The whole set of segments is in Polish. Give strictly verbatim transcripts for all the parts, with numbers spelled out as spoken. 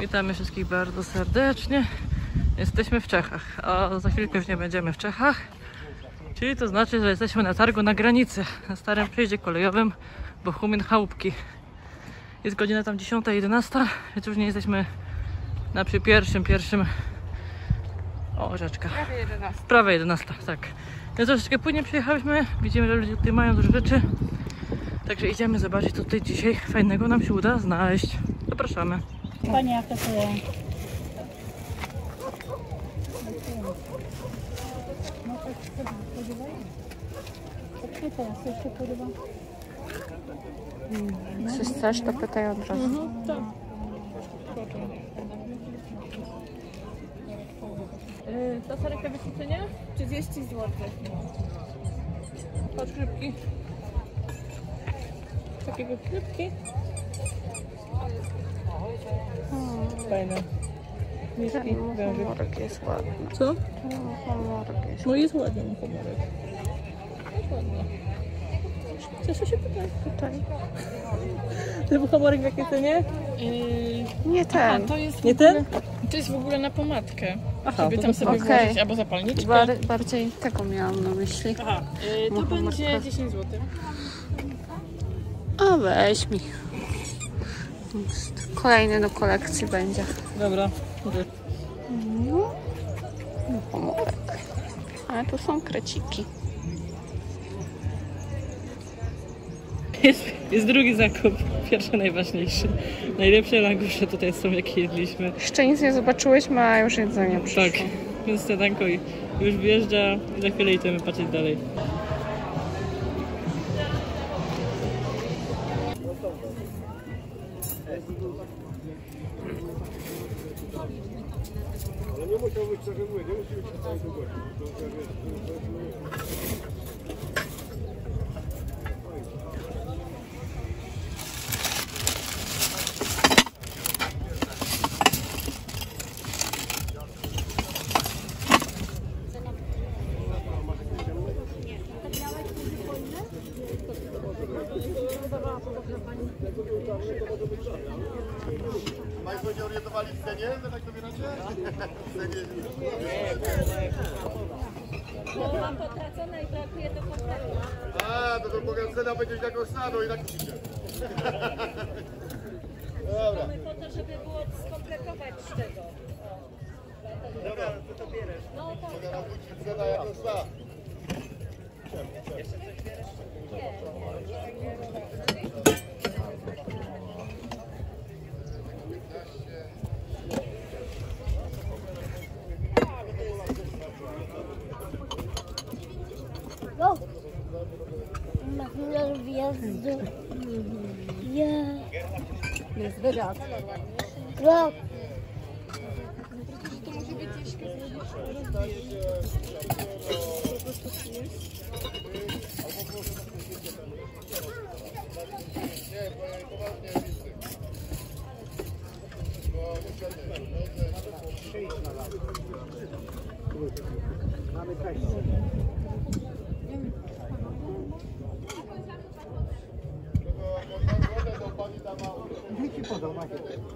Witamy wszystkich bardzo serdecznie. Jesteśmy w Czechach, a za chwilkę już nie będziemy w Czechach. Czyli to znaczy, że jesteśmy na targu na granicy, na starym przejściu kolejowym Bochumien-Chałupki. Jest godzina tam dziesiąta jedenasta, więc już nie jesteśmy na przy pierwszym, pierwszym... O, rzeczka. Prawie jedenasta. Prawie jedenasta, tak. Więc troszeczkę później przyjechałyśmy, widzimy, że ludzie tutaj mają dużo rzeczy. Także idziemy zobaczyć, co tutaj dzisiaj fajnego nam się uda znaleźć. Zapraszamy. Panie, jak to sobie... No tak sobie podobają. Tak nie teraz, jeszcze podoba. Jeśli chcesz, to pytaj od razu. Mhm, tak. Yy, ta sareka wyświetlenia? nie? trzydzieści złotych. Patrz, grzybki. Takiego grzybki. Fajne. Mieszki, Ten komorek jest ładny. co? Ten komorek jest No jest ładny komorek. Jest ładny. Chcesz się pytać? tutaj. Ten komorek w jakiej cenie? Nie A, ten. to jest, Nie ten? to jest w ogóle na pomadkę, Aha, żeby to tam to- sobie okej. włożyć albo zapalniczkę. Bar bardziej tego miałam na myśli. Aha, y, to Może będzie matka. dziesięć złotych. A weź mi. Kolejny do kolekcji będzie. Dobra. No. Komorek. Ale tu są kreciki. Jest, jest drugi zakup, pierwszy najważniejszy. Najlepsze langusze tutaj są, jakie jedliśmy. Jeszcze nic nie zobaczyłyśmy, a już jedzenie przyszło. Tak, więc śniadanko już wjeżdża i za chwilę idziemy patrzeć dalej. Ale nie musiał być trochę mły, nie musi być cały długości. Państwo się orientowali w cenie, że tak dobieracie? W cenie... Bo mam potracone i brakuje do kompletu. A, to to powiem, cena będzie jako stado i tak kupicie. Dobra. Mamy po to, żeby było skompletować z tego. Dobra, co to bierzesz? No tak. Mogę nam wrócić cena jako stado. Jeszcze coś bierzesz? Go! Na chwilę wjazdu. Ja. Jest wyraz. Go! Dzieci podał, macie.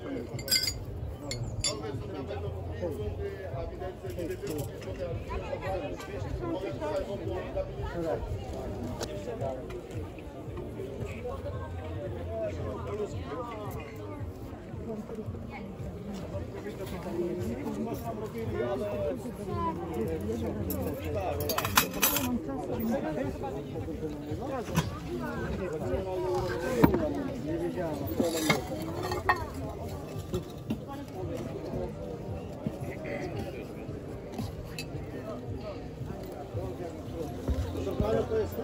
Nie wiedziałam. To jest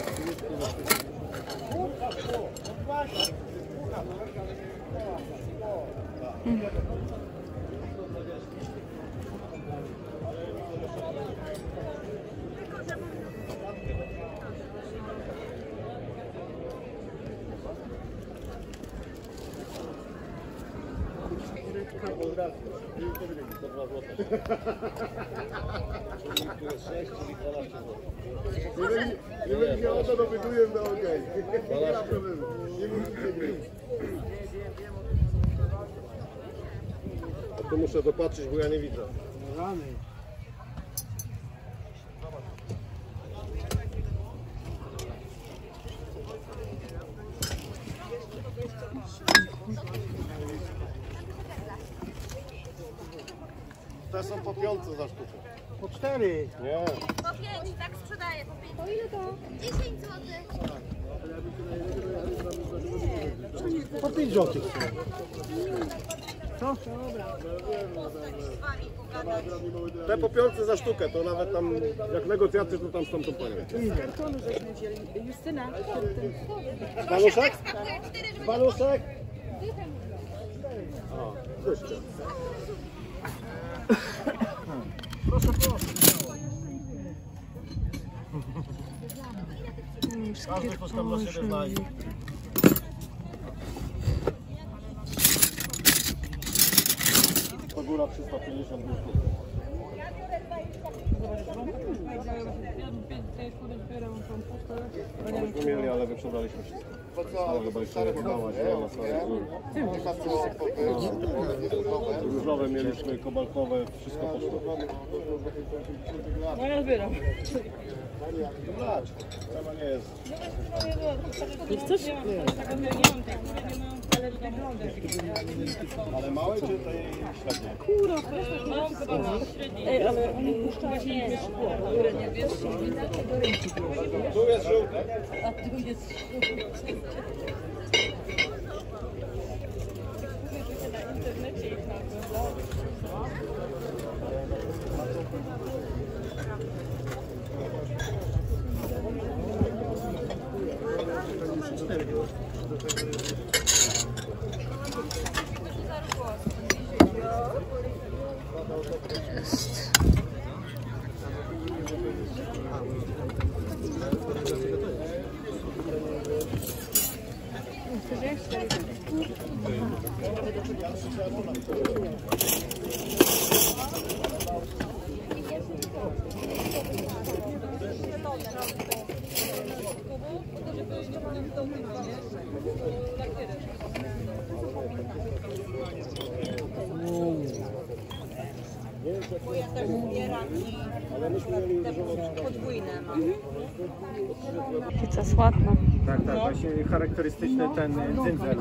od razu. To dwa złote. Nie będzie miało to, dobytuję na okej. Nie ma problemu. Nie musicie nic. Tu muszę dopatrzeć, bo ja nie widzę. Te są po piątce za sztukę. Po cztery. Nie. Po pięć, tak sprzedaję, po pięć. Po ile to? dziesięć złotych. Po pięć złotych. Te po piątce za sztukę, to nawet tam, jak negocjacje, to tam z tamtą panią. Justyna. Paluszek? Paluszek? O, dyszkę. Proszę, proszę. Każdy coś tam na siebie znajdzie. To góra trzysta pięćdziesiąt złotych. Myśmy mieli, ale wyprzedaliśmy wszystko. Ale chyba jeszcze nie wydawać, nie? Na stałe. Różowe mieliśmy, kobaltowe, wszystko poszło. No ja zbieram. Brać, trzeba nie jest. Nie chcesz? Ale małe czy tej średnie? Ej, ale oni puszczają nie szkło, które nie wiesz, Tu jest żółte. a tu jest Pizza jest ładna. Tak, tak, właśnie charakterystyczny ten cyndzel.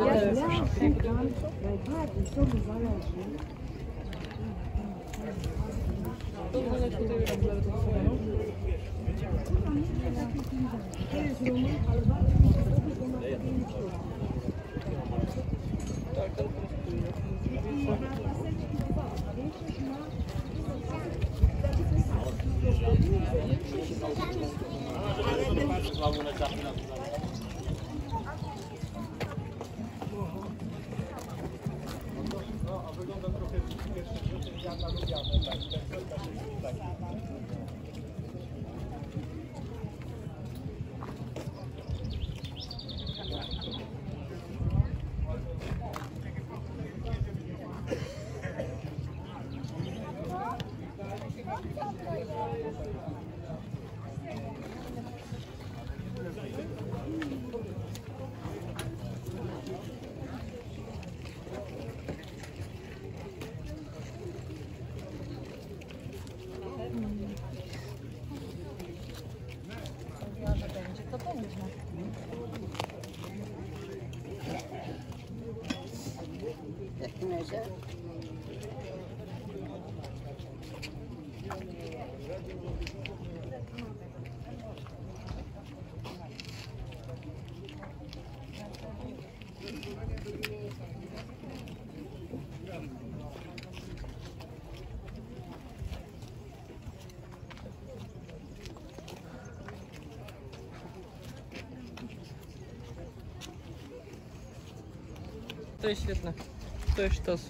To jest świetne. To jest sztos.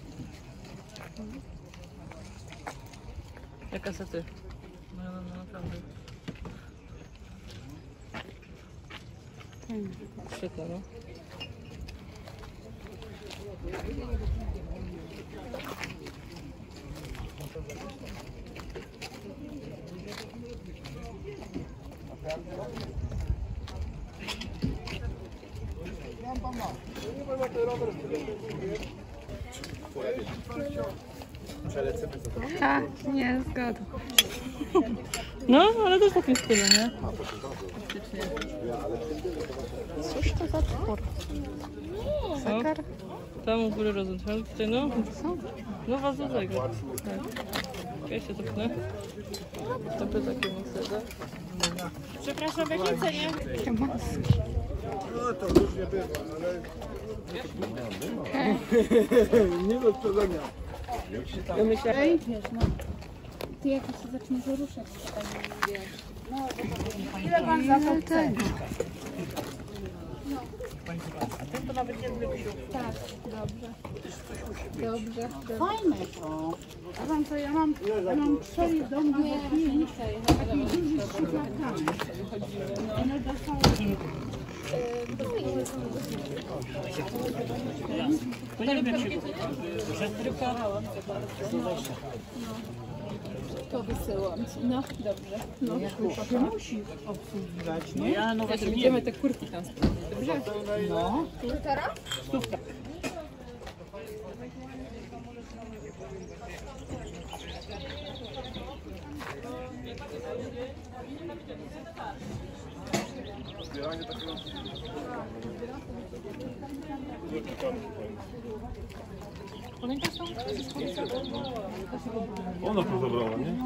Jaka sety? No, no, no naprawdę. Świetne, no. Ha, nie, zgoda. No, ale też w takim stylu, nie? Cóż to za twór? Zegar? Tam u góry Rosenfeld, tutaj no. Co? No was do tego. Tak. Ja się cofnę. Stopy takie mocne. Przepraszam, weźmiecie, nie? Takie maski. No to już nie bywa, ale... Nie do sprzedania. Ej, wiesz, no. Ty jak się zaczniesz ruszać, to tak wiesz. No, ile pan za to chce? Tak, dobrze. Dobrze. Fajne to. A wam co, ja mam, ja mam cztery domy w chwili, taki duży z szufladkami. One dostały... To wysyłam ci. No, dobrze. No, to musisz obsługiwać, nie? Ja, no właśnie, będziemy te kurki tam sprawdzić, dobrze? No. Stówka? Ona to zabrała, nie?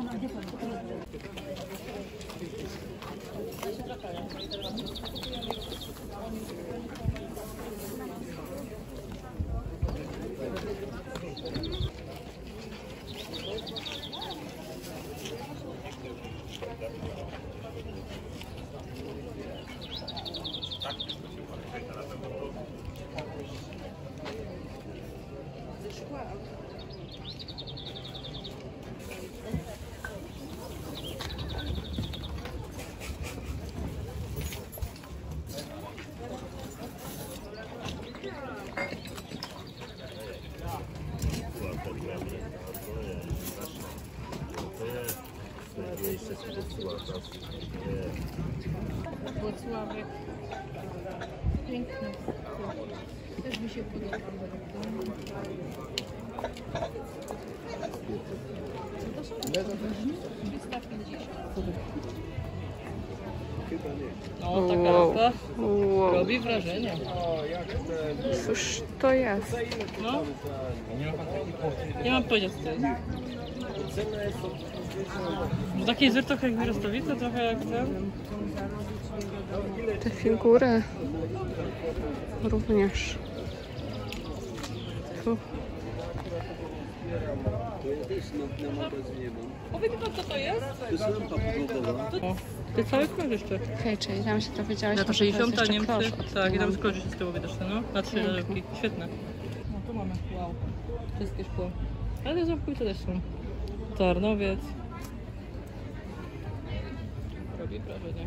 Włocławek. Piękny. Też mi się podoba. No, taka Wow. rasa Wow. robi wrażenie. Cóż to jest? No. Nie mam powiedzieć co to jest. Bo taki zbyt trochę jak Wirostowice, trochę jak ten. Te figury również. Tu. Powiedz pan co to jest? To, ty cały klucz jeszcze. Okej, czyli tam się dowiedziałeś, Lata że to jest sześćdziesiąte jeszcze Niemcy. klosz od Tak, i tam tyłu. z kluczy z tyłu widać no. Na trzy nalepki. Świetne. No tu mamy, wow. Wszystkie szkło. Ale zamknięte też są. Tarnowiec. Robi wrażenie.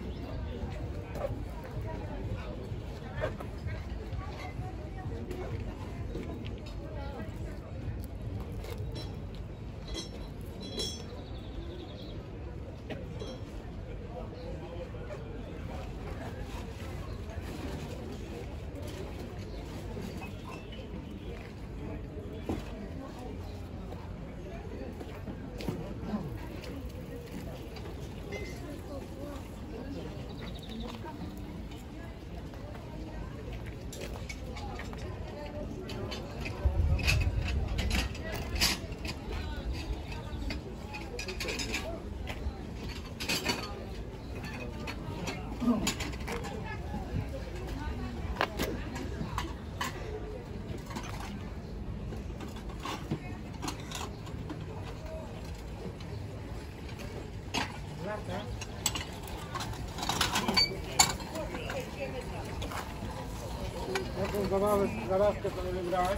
Jaką zabawę, zabawkę to nie wybrałeś?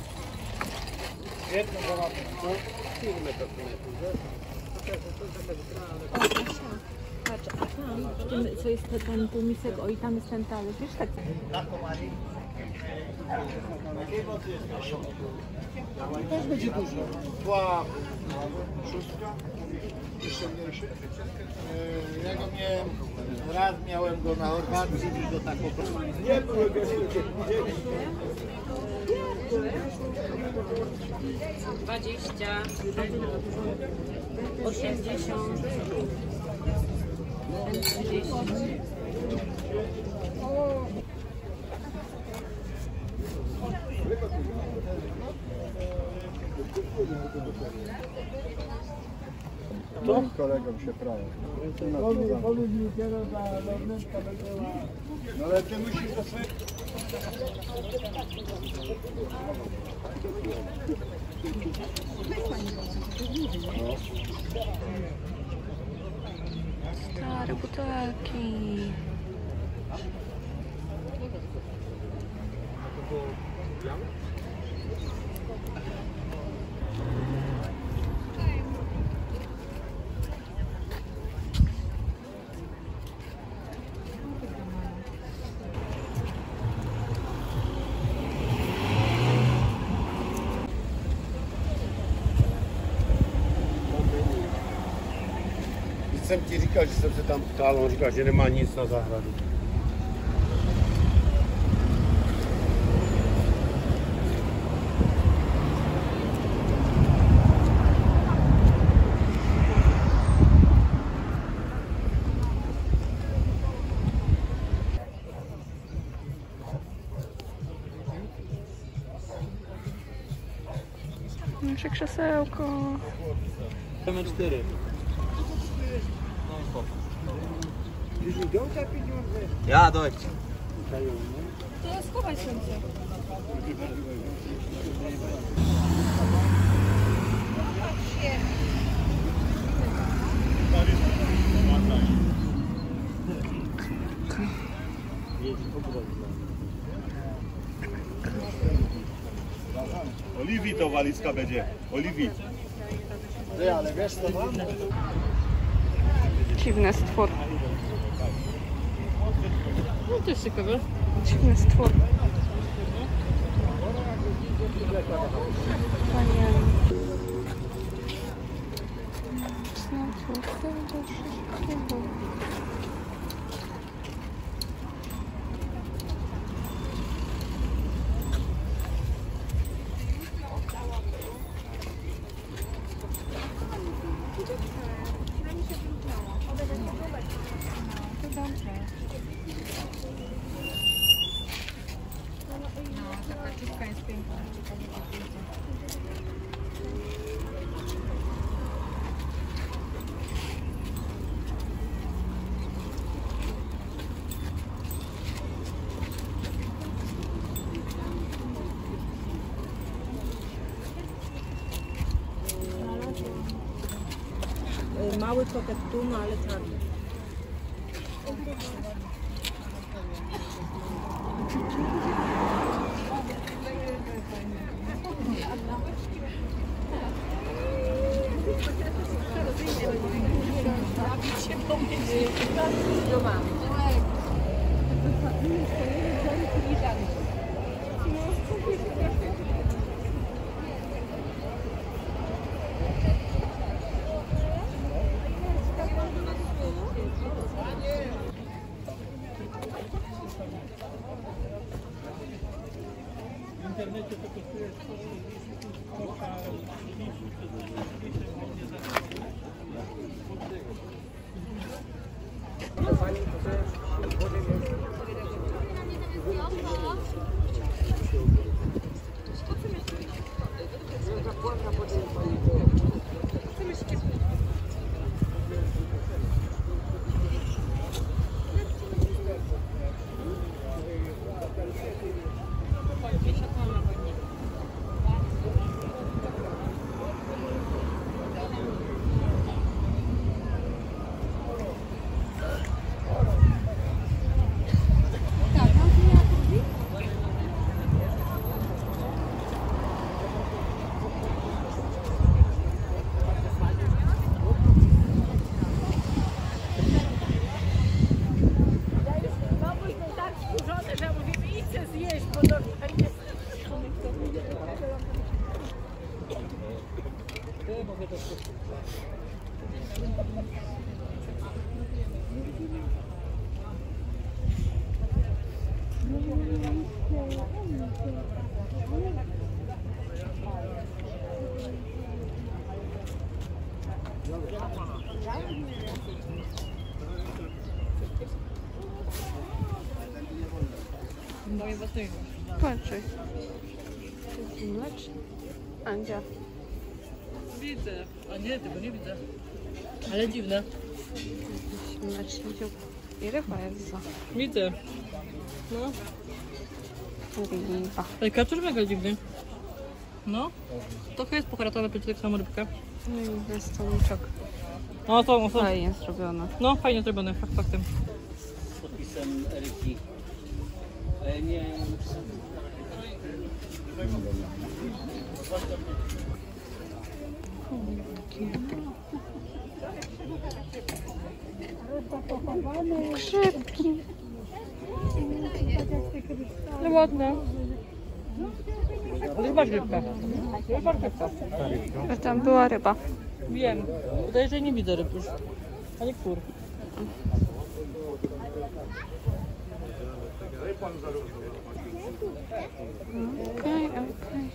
Jedną zabawkę, no? Firmy to Patrz, a tam, w tym, co jest ten, ten półmisek, o i tam jest ten talerz, wiesz, tak. też będzie dużo. Słabo. Szóstka? Jeszcze mniejszy. Ja go miałem, raz miałem go na Chorwacji i go tak po prostu nie były go dwadzieścia, osiemdziesiąt, trzydzieści. To kolegom się prawie. No ale ty musisz to sobie... Stare butelki. Chcę ci říkat, že jsem se tam ptal, on říkal, že nemá nic na zahradu. Nasze krzesełko. Mamy cztery. Ja, dojdź. To schowaj słońce. Oliwii to walizka będzie. Oliwii. Ty, ale wiesz co mam? Dziwny stwór. No to jest ciekawe. Dziwny stwór. Panie. Znowu tego wszystkiego. Mały kotek tu, no ale czarny. Moje własnego. Patrzaj. Mleczny. Andzia. Widzę. A nie, tego nie widzę. Ale dziwne. Mleczny dziób. I ryba jest za. Widzę. No. Ryba. Ale kaczor mega dziwny. No. Trochę jest pokaratowe, to tak samo rybkę. No i jest stoliczek. No to, to. Fajnie zrobione. No, fajnie zrobione, fakt faktem. Z podpisem Eryki. E, nie. Grzybki. No ładne. Ale chyba rybka. Chyba rybka. A tam była ryba. Wiem. Wydaje, że nie widzę ryb już. Ani kur. Okej, okej.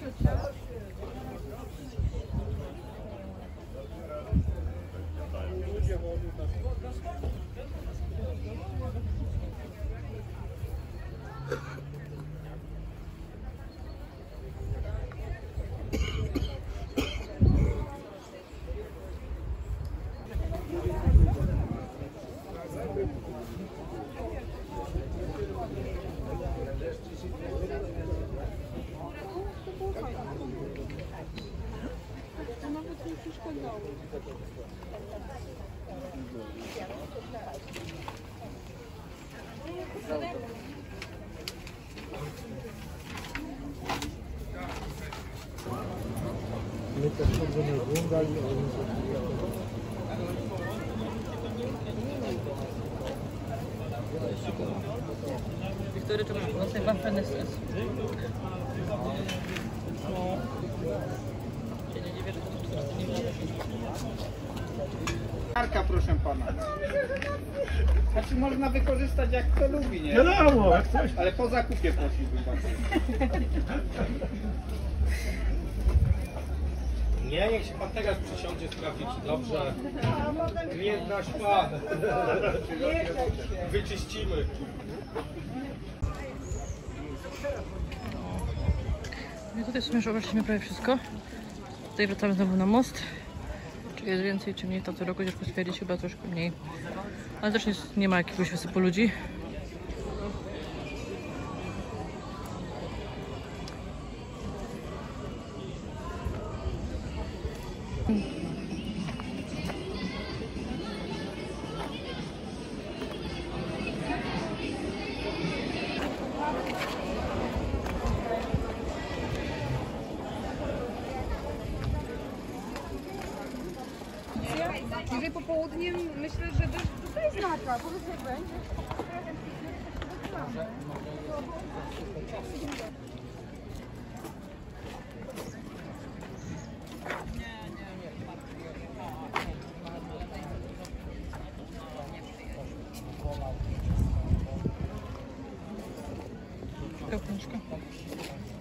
Wiktoria, czemu u nas najbardziej stres? No. Się nie dziwię, że to czterdzieści nie wiadomo. Marka, proszę pana. Znaczy można wykorzystać jak kto lubi, nie? Wiadomo, jak coś. Ale po zakupie prosiłbym bardzo. Nie, niech się pan teraz przysiądzie, sprawdzi czy dobrze. Klient nasz pan. Wyczyścimy. No tutaj w sumie już obeszliśmy prawie wszystko. Tutaj wracamy znowu na most. Czy jest więcej, czy mniej, to co roku ciężko stwierdzić, chyba troszkę mniej. Ale też nie, nie ma jakiegoś wysypu ludzi. Dzisiaj popołudniem myślę, że też tutaj znaka, bo jak będzie. Kapniczka.